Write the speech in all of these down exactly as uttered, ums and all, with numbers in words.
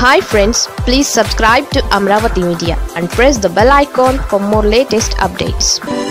Hi friends, please subscribe to Amaravathi Media and press the bell icon for more latest updates.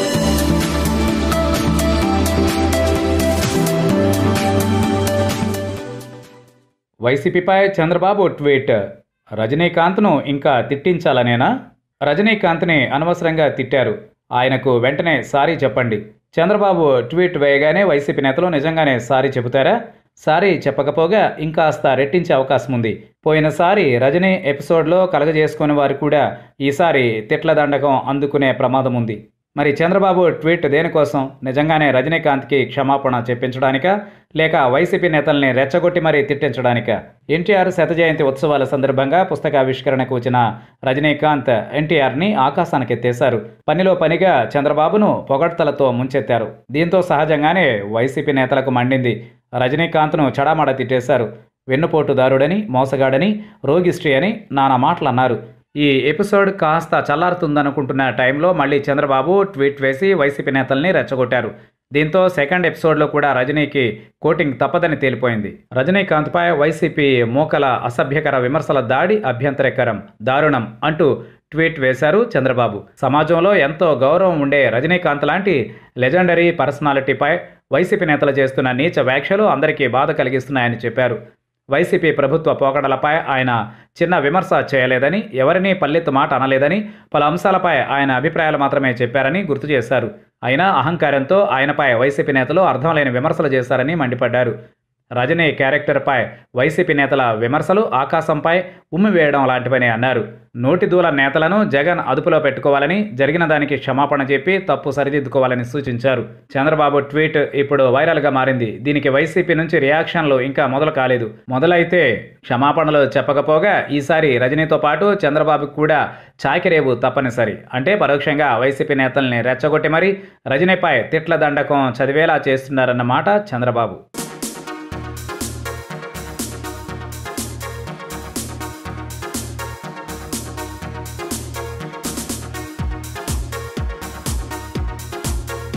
వైసీపీపై Chandrababu tweet. రజనీకాంత్ను ఇంకా తిట్టించాలనేనా? రజనీకాంత్ని అనవసరంగా తిట్టారు, ఆయనకు వెంటనే సారీ చెప్పండి. చంద్రబాబు ట్వీట్ వేయగానే వైసీపీ నేతలు నిజంగానే సారీ చెబుతారా? సారీ చెప్పకపోగా ఇంకాస్త రెట్టించే అవకాశం ఉంది. పోయినసారి రజనీ ఎపిసోడ్లో కలగజేసుకునే వారు కూడా ఈసారి తిట్ల దండకం అందుకునే ప్రమాదం ఉంది. మరి చంద్రబాబు ట్వీట్ దేనికోసం? నిజంగానే రజనీకాంత్కి క్షమాపణ చెప్పించడానికా, లేక వైసీపీ నేతల్ని రెచ్చగొట్టి మరీ తిట్టించడానికా? ఎన్టీఆర్ శత జయంతి ఉత్సవాల సందర్భంగా పుస్తకావిష్కరణకు వచ్చిన రజనీకాంత్ ఎన్టీఆర్ని ఆకాశానికెత్తేశారు. పనిలో పనిగా చంద్రబాబును పొగడ్తలతో ముంచెత్తారు. దీంతో సహజంగానే వైసీపీ నేతలకు మండింది. రజనీకాంత్ను చడామడ తిట్టేశారు. వెన్నుపోటుదారుడని, మోసగాడని, రోగిష్టి అని నానా మాటలు అన్నారు. ఈ ఎపిసోడ్ కాస్త చల్లారుతుందనుకుంటున్న టైంలో మళ్ళీ చంద్రబాబు ట్వీట్ వేసి వైసీపీ నేతల్ని రెచ్చగొట్టారు. దీంతో సెకండ్ ఎపిసోడ్లో కూడా రజనీకి కోటింగ్ తప్పదని తేలిపోయింది. రజనీకాంత్పై వైసీపీ మోకల అసభ్యకర విమర్శల దాడి అభ్యంతరకరం, దారుణం అంటూ ట్వీట్ వేశారు చంద్రబాబు. సమాజంలో ఎంతో గౌరవం ఉండే రజనీకాంత్ లాంటి లెజెండరీ పర్సనాలిటీపై వైసీపీ నేతలు చేస్తున్న నీచ వ్యాఖ్యలు అందరికీ బాధ కలిగిస్తున్నాయని చెప్పారు. వైసీపీ ప్రభుత్వ పోకడలపై ఆయన చిన్న విమర్శ చేయలేదని, ఎవరినీ పల్లెత్తు మాట అనలేదని, పలు అంశాలపై ఆయన అభిప్రాయాలు మాత్రమే చెప్పారని గుర్తు చేశారు. అయినా అహంకారంతో ఆయనపై వైసీపీ నేతలు అర్థం లేని విమర్శలు చేశారని మండిపడ్డారు. రజనీ క్యారెక్టర్పై వైసీపీ నేతల విమర్శలు ఆకాశంపై ఉమ్మివేయడం లాంటివని అన్నారు. నోటి దూల నేతలను జగన్ అదుపులో పెట్టుకోవాలని, జరిగిన దానికి క్షమాపణ చెప్పి తప్పు సరిదిద్దుకోవాలని సూచించారు. చంద్రబాబు ట్వీట్ ఇప్పుడు వైరల్గా మారింది. దీనికి వైసీపీ నుంచి రియాక్షన్లు ఇంకా మొదలు కాలేదు. మొదలైతే క్షమాపణలు చెప్పకపోగా ఈసారి రజనీతో పాటు చంద్రబాబుకు కూడా చాకిరేవు తప్పనిసరి. అంటే పరోక్షంగా వైసీపీ నేతల్ని రెచ్చగొట్టి మరీ రజనీపై తిట్ల దండకం చదివేలా చేస్తున్నారన్నమాట చంద్రబాబు.